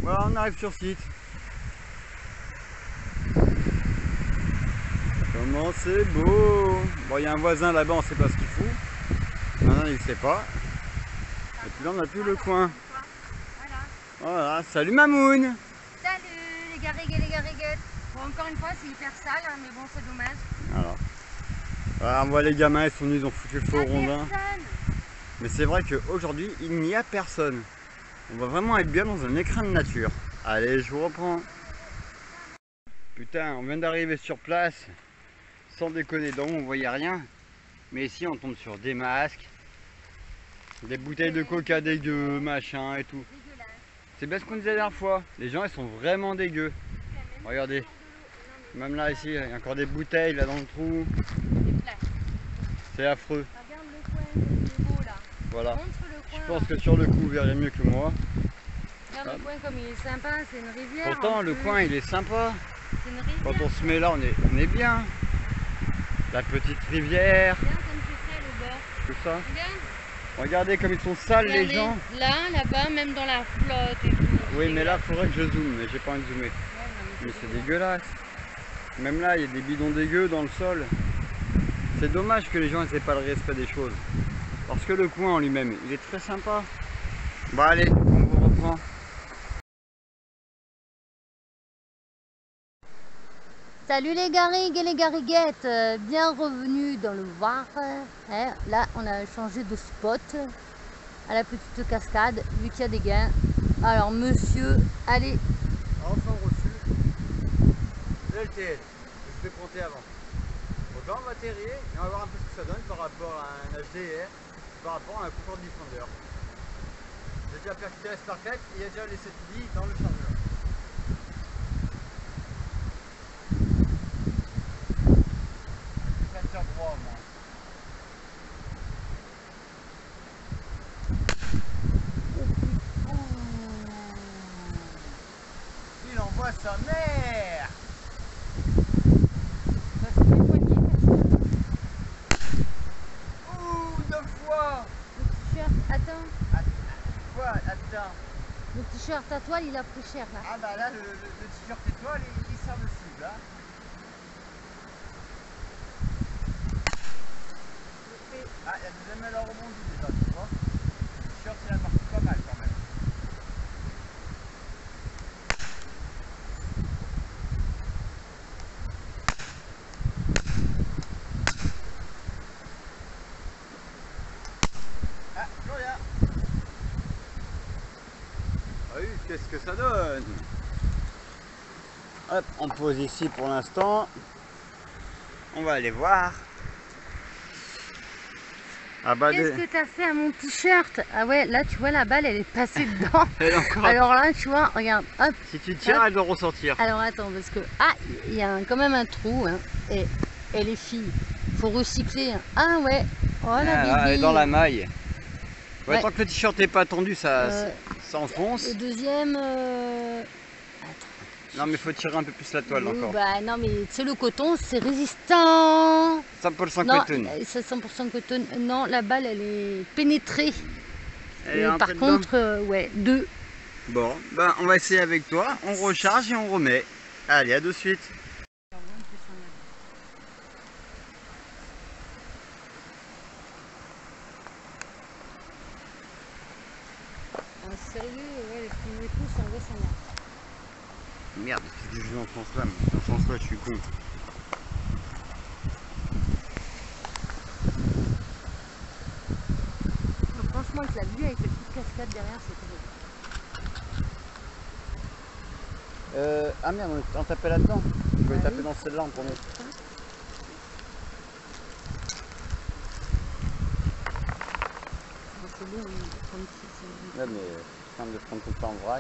Voilà, on arrive sur site. Comment c'est beau! Bon, il y a un voisin là-bas, on sait pas ce qu'il fout. Maintenant, il sait pas. Et puis là, on n'a plus le coin. Voilà, salut Mamoun! Salut les garrigues et les garriguettes. Bon, encore une fois, c'est hyper sale, hein, mais bon, c'est dommage. Alors, voilà, on voit les gamins, ils sont venus, ils ont foutu le feu au rondin. Mais c'est vrai qu'aujourd'hui, il n'y a personne. On va vraiment être bien dans un écrin de nature. Allez, je vous reprends. Putain, on vient d'arriver sur place. Sans déconner, donc on voyait rien. Mais ici, on tombe sur des masques, des bouteilles de coca dégueu, machin et tout. C'est bien ce qu'on disait la dernière fois. Les gens, ils sont vraiment dégueux. Regardez. Même là, ici, il y a encore des bouteilles là dans le trou. C'est affreux. Regarde le coin, c'est beau là. Voilà. Montre le coin. Je pense que sur le coup, vous verrez mieux que moi. Regarde le coin comme il est sympa, c'est une rivière. Pourtant, le coin, il est sympa. C'est une rivière. Quand on se met là, on est bien. La petite rivière. Regarde comme c'est sale au bord. Tout ça. Regarde. Regardez comme ils sont sales les Regardez, gens. là, là-bas, même dans la flotte et tout. Oui, mais là, il faudrait que je zoome, mais j'ai pas envie de zoomer. Mais c'est dégueulasse. Même là, il y a des bidons dégueux dans le sol. C'est dommage que les gens n'aient pas le respect des choses. Parce que le coin en lui-même, il est très sympa. Bon allez, on vous reprend. Salut les garrigues et les garriguettes, bienvenue dans le Var. Hein, là, on a changé de spot à la petite cascade, vu qu'il y a des gains. Alors, monsieur, allez. Enfin reçu. LTL, je vais compter avant. Donc là, on va atterrir et on va voir un peu ce que ça donne par rapport à un HDR, par rapport à un Comfort Defender. J'ai déjà percuté la Sparklet et il y a déjà les 7 billes dans le chargeur. Ça tire droit, moi. Il envoie sa mère. Ouh, 2 fois. Le t-shirt, attends. Quoi? Attends. Le t-shirt à toile, il a pris cher là. Ah bah là, le t-shirt étoile, il sert de cible, hein. Ah, il y a des ML rebondis déjà, tu vois. Le t-shirt, il a marqué pas mal quand même. Ah, plus rien. Ah oui, qu'est-ce que ça donne? Hop, on pose ici pour l'instant. On va aller voir. Ah bah Qu'est-ce que t'as fait à mon t-shirt? Ah ouais, là tu vois la balle elle est passée dedans. encore... Alors là tu vois, regarde, hop. Si tu tires, hop. elle doit ressortir. Alors attends, parce que il y a quand même un trou, hein. Et les filles, faut recycler. Hein. Ah ouais, oh la Elle est bébé. dans la maille. Ouais, Ouais. tant que le t-shirt n'est pas tendu, ça enfonce. Le deuxième, Non, mais il faut tirer un peu plus la toile encore. bah non mais tu sais le coton c'est résistant. 100% Non, coton. c'est 100% coton. Non, la balle elle est pénétrée. Elle est Et rentrée par dedans. contre, ouais, 2. Bon, ben on va essayer avec toi. On recharge et on remet. Allez, à de suite. Sérieux, ouais, les premiers coups, ça va, ça marche. Merde, c'est que je joue dans ce sens-là, mais dans ce sens-là, je suis con. Donc, franchement, avec la vue, avec les petites cascades derrière, c'est terrible. Ah merde, on tapait là-dedans. Je vais taper dans celle-là en premier. C'est bon, comme si c'est... Là, mais c'est simple de prendre tout le temps en vrac.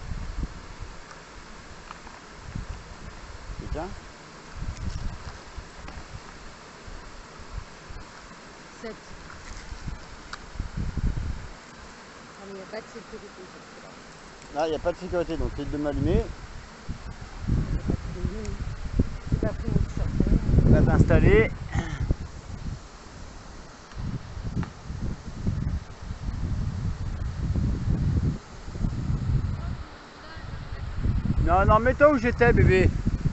C'est bien. 7. Il n'y a pas de sécurité. Là, il n'y a pas de sécurité, donc l'île de m'allumer. J'ai pas pris mon t-shirt. Va t'installer. Non, non, mets-toi où j'étais, bébé.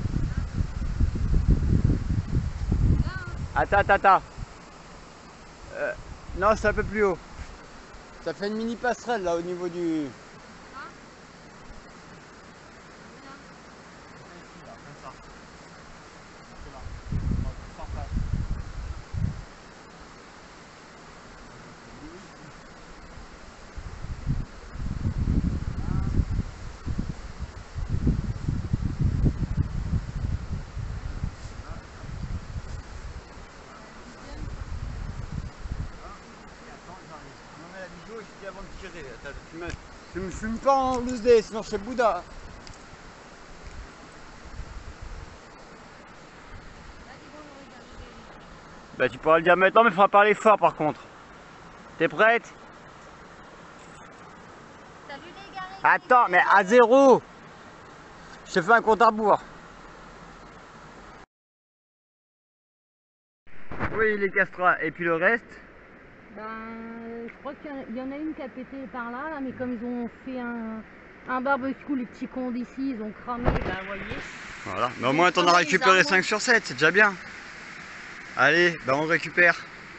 Attends. Non, c'est un peu plus haut. Ça fait une mini passerelle là au niveau du... Avant de tirer, attends, tu me fumes pas en loose day, sinon je fais Bouddha. Bah tu pourras le dire maintenant, mais il faudra parler fort par contre. T'es prête? Salut les gars. Attends, mais à 0. Je te fais un compte à rebours. Oui, les castras. Et puis le reste? Ben, je crois qu'il y en a une qui a pété par là, mais comme ils ont fait un barbecue, les petits cons d'ici, ils ont cramé, là, vous voyez. Voilà, mais au moins t'en as récupéré 5 sur 7, c'est déjà bien. Allez, bah on récupère.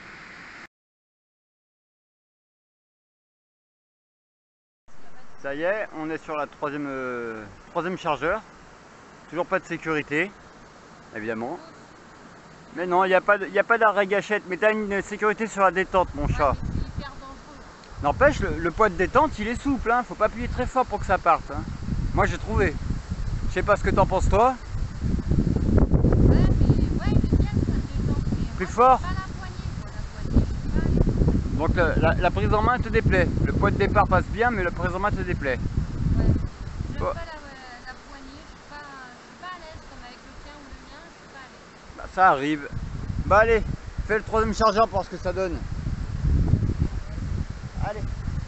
Ça y est, on est sur la troisième chargeur. Toujours pas de sécurité, évidemment. Mais non, il n'y a pas d'arrêt gâchette, mais t'as une sécurité sur la détente, mon chat. C'est hyper dangereux. N'empêche, le poids de détente, il est souple, hein. Faut pas appuyer très fort pour que ça parte. Hein. Moi, j'ai trouvé. Je sais pas ce que t'en penses, toi. Ouais, mais ouais, il est bien, ça détend. Plus fort. Pas la poignée, quoi. La poignée, je sais pas. Donc la prise en main te déplaît. Le poids de départ passe bien, mais la prise en main te déplaît. Ouais. J'aime Bon. pas la poignée, je suis pas à l'aise comme avec le tien ou le mien, je suis pas à l'aise. Bah, ça arrive. Bah allez, fais le troisième chargeur pour voir ce que ça donne. Allez.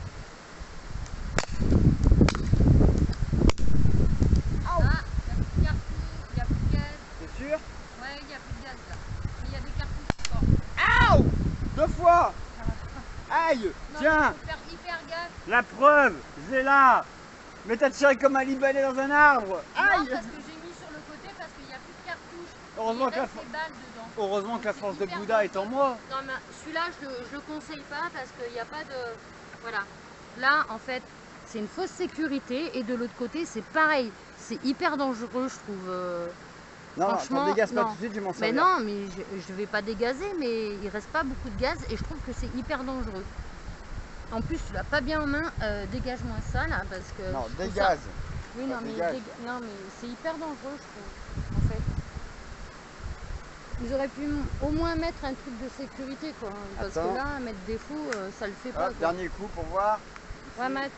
Ah, il n'y a plus de cartouches, il n'y a plus de gaz. T'es sûr? Ouais, il n'y a plus de gaz là. Mais il y a des cartouches fortes. Aouh! 2 fois! Aïe! Non, Tiens! il faut faire hyper gaffe. La preuve! Je l'ai là! Mais t'as tiré comme un Libanais dans un arbre! Non, Aïe! parce que j'ai mis sur le côté parce qu'il n'y a plus de cartouches. Heureusement Il que la reste des balles dedans. Heureusement que la C'est force de hyper Bouddha est en moi. Non, mais celui-là, je le conseille pas parce qu'il n'y a pas de... Voilà. Là, en fait, c'est une fausse sécurité et de l'autre côté, c'est pareil. C'est hyper dangereux, je trouve. Non, Franchement, t'en dégages pas non. tout de suite, je m'en Mais servir. non, mais je vais pas dégazer, mais il reste pas beaucoup de gaz et je trouve que c'est hyper dangereux. En plus, tu l'as pas bien en main. Dégage-moi ça là, parce que... Non, je trouve dégage. ça- Oui, non, mais, dégage. non, mais c'est hyper dangereux, je trouve, en fait. Ils auraient pu au moins mettre un truc de sécurité, quoi. Parce Attends. que là, mettre des fous, ça le fait pas. Hop, Quoi. dernier coup pour voir. Ouais, Matt.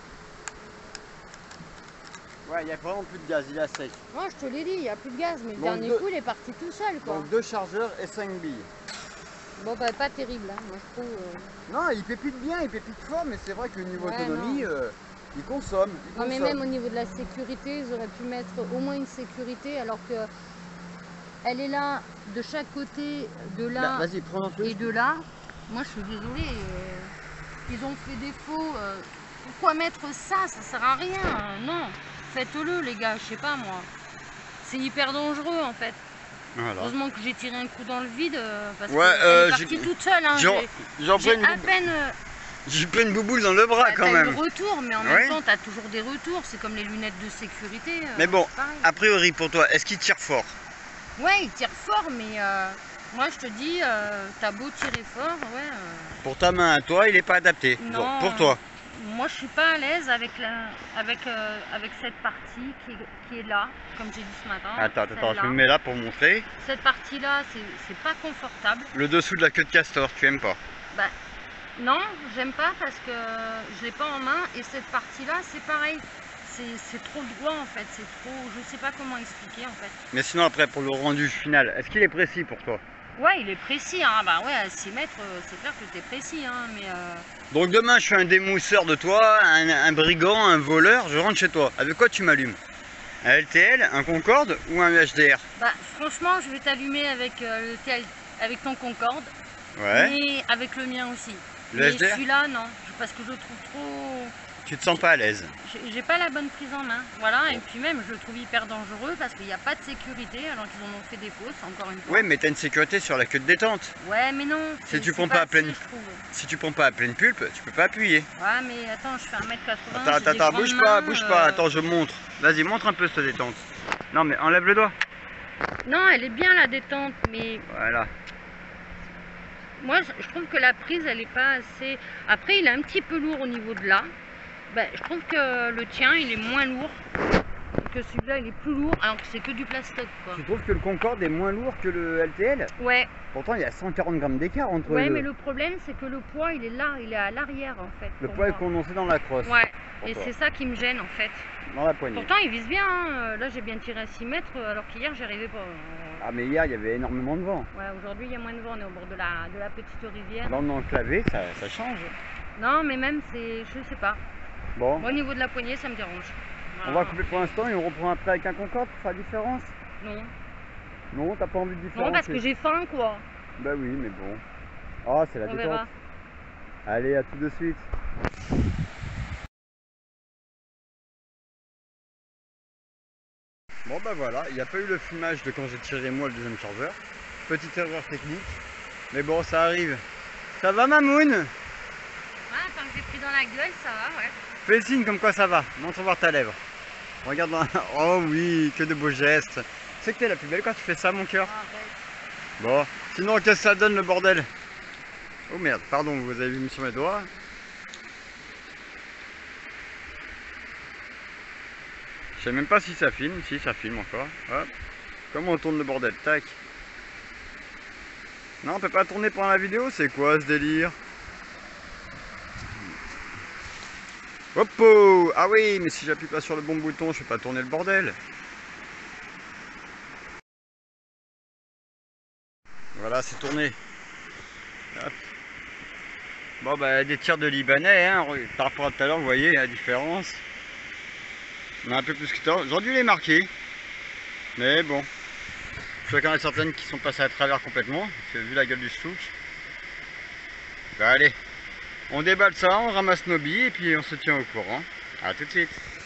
Ouais, il n'y a vraiment plus de gaz, il est à sec. Moi, je te l'ai dit, il n'y a plus de gaz, mais le Donc dernier deux- coup, il est parti tout seul, quoi. Donc 2 chargeurs et 5 billes. Bon, bah, pas terrible, hein. Moi, je trouve... Non, il pépite bien, il pépite fort, mais c'est vrai que niveau Ouais, autonomie, il consomme. Non, mais même au niveau de la sécurité, ils auraient pu mettre au moins une sécurité, alors que elle est là, de chaque côté, de là Vas-y, prends un et truc. de là. Moi, je suis désolée. Ils ont fait défaut. Pourquoi mettre ça? Ça sert à rien. Non, faites-le, les gars. Je sais pas, moi. C'est hyper dangereux, en fait. Voilà. Heureusement que j'ai tiré un coup dans le vide, parce Ouais, qu'elle est partie toute seule. Hein. J'en J'ai prends à peine... J'ai pris une bouboule dans le bras T'as quand eu même. le retour, mais en Ouais. même temps, t'as toujours des retours. C'est comme les lunettes de sécurité. Mais bon, c'est pareil. a priori pour toi, est-ce qu'il tire fort? Ouais, il tire fort, mais moi je te dis, t'as beau tirer fort, ouais. Pour ta main à toi, il n'est pas adapté. Non, Donc, pour toi. Moi je suis pas à l'aise avec cette partie qui est là, comme j'ai dit ce matin. Attends, je celle-là. me mets là pour montrer. Cette partie-là, c'est pas confortable. Le dessous de la queue de castor, tu aimes pas? Bah, non, j'aime pas parce que je l'ai pas en main. Et cette partie-là, c'est pareil. C'est trop droit en fait. C'est trop. Je sais pas comment expliquer en fait. Mais sinon après, pour le rendu final, est-ce qu'il est précis pour toi? Ouais, il est précis. Hein. Bah ouais, à 6 mètres, c'est clair que t'es précis. Hein, mais. Donc demain, je fais un démousseur de toi, un brigand, un voleur, je rentre chez toi. Avec quoi tu m'allumes? Un LTL, un Concorde ou un HDR? Bah franchement, je vais t'allumer avec avec ton Concorde, Ouais. mais avec le mien aussi. Le Mais HDR? celui-là, non, parce que je le trouve trop. Tu te sens pas à l'aise. J'ai pas la bonne prise en main, voilà, et puis même je le trouve hyper dangereux parce qu'il n'y a pas de sécurité alors qu'ils en ont fait des fausses, encore une fois. Ouais, mais t'as une sécurité sur la queue de détente. Ouais, mais non. Si tu prends pas à pleine, je trouve. si tu prends pas à pleine pulpe, tu peux pas appuyer. Ouais, mais attends, je fais 1m80. Attends, bouge pas, attends, je montre. Vas-y, montre un peu cette détente. Non, mais enlève le doigt. Non, elle est bien la détente, mais Voilà. moi je trouve que la prise elle est pas assez. Après, il est un petit peu lourd au niveau de là. Ben, je trouve que le tien il est moins lourd. Que celui-là il est plus lourd alors que c'est que du plastoc quoi. Tu trouves que le Concorde est moins lourd que le LTL? Ouais. Pourtant il y a 140 grammes d'écart entre Ouais, les deux. mais le problème c'est que le poids il est là, il est à l'arrière en fait. Le pour poids est moi. condensé dans la crosse. Ouais, et toi. c'est ça qui me gêne en fait. Dans la poignée. Pourtant il vise bien, hein. Là j'ai bien tiré à 6 mètres alors qu'hier j'y arrivais pas. Ah mais hier il y avait énormément de vent. Ouais, aujourd'hui il y a moins de vent, on est au bord de la petite rivière. Dans le enclavé, ça change. Non mais même c'est, je sais pas. Bon, Moi, au niveau de la poignée ça me dérange. on Voilà. va couper pour l'instant et on reprend après avec un Concorde pour faire la différence. Non. Non, t'as pas envie de différencier? Non parce que j'ai faim quoi. Bah oui, mais bon. Oh, c'est la On détente. verra. Allez, à tout de suite. Bon bah voilà, il n'y a pas eu le filmage de quand j'ai tiré moi le deuxième chargeur. Petite erreur technique. Mais bon, ça arrive. Ça va Mamoun? Ah, tant que j'ai pris dans la gueule, ça va, ouais. Fais signe comme quoi ça va. Montre voir ta lèvre. Regarde dans... Oh oui, que de beaux gestes. C'est que t'es la plus belle quand tu fais ça mon cœur. Arrête. Bon, sinon qu'est-ce que ça donne le bordel? Oh merde, pardon, vous avez vu sur mes doigts. Je sais même pas si ça filme, si ça filme encore. Hop. Comment on tourne le bordel? Tac. Non, on peut pas tourner pendant la vidéo, c'est quoi ce délire? Hop oh. Ah oui, mais si j'appuie pas sur le bon bouton, je vais pas tourner le bordel. Voilà, c'est tourné. Hop. Bon bah des tirs de Libanais, hein, par rapport à tout à l'heure, vous voyez la différence. On a un peu plus que temps. J'aurais dû les marquer. Mais bon. Je vois qu'il y en a certaines qui sont passées à travers complètement. J'ai vu la gueule du souk. Bah allez. On déballe ça, on ramasse nos billes et puis on se tient au courant. A tout de suite.